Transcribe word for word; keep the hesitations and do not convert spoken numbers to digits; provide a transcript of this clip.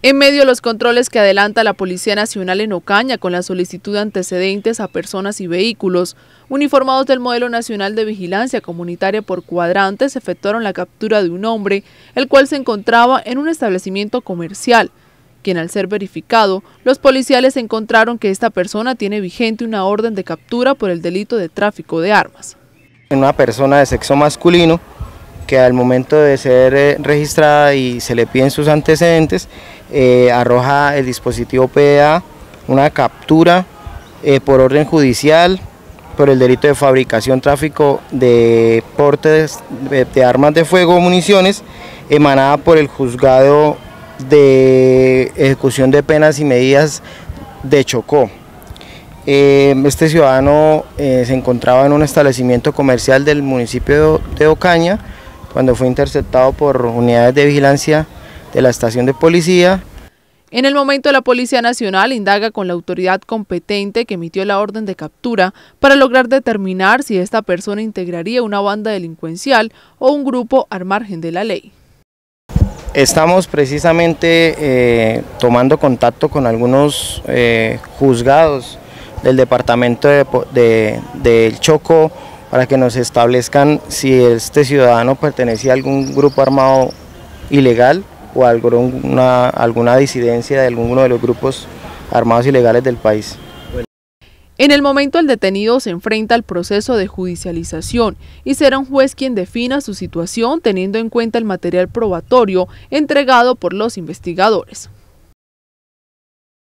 En medio de los controles que adelanta la Policía Nacional en Ocaña con la solicitud de antecedentes a personas y vehículos, uniformados del Modelo Nacional de Vigilancia Comunitaria por cuadrantes efectuaron la captura de un hombre, el cual se encontraba en un establecimiento comercial, quien al ser verificado, los policiales encontraron que esta persona tiene vigente una orden de captura por el delito de tráfico de armas. Una persona de sexo masculino que al momento de ser eh, registrada y se le piden sus antecedentes, eh, arroja el dispositivo P D A una captura eh, por orden judicial por el delito de fabricación, tráfico de portes de, de armas de fuego o municiones, emanada por el Juzgado de Ejecución de Penas y Medidas de Chocó. Eh, este ciudadano eh, se encontraba en un establecimiento comercial del municipio de Ocaña cuando fue interceptado por unidades de vigilancia de la estación de policía. En el momento, la Policía Nacional indaga con la autoridad competente que emitió la orden de captura para lograr determinar si esta persona integraría una banda delincuencial o un grupo al margen de la ley. Estamos precisamente eh, tomando contacto con algunos eh, juzgados del departamento de, de, de Chocó para que nos establezcan si este ciudadano pertenecía a algún grupo armado ilegal o a alguna, alguna disidencia de alguno de los grupos armados ilegales del país. En el momento, el detenido se enfrenta al proceso de judicialización y será un juez quien defina su situación teniendo en cuenta el material probatorio entregado por los investigadores.